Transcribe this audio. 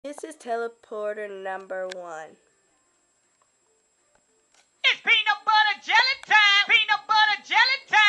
This is teleporter number 1. It's peanut butter jelly time! Peanut butter jelly time!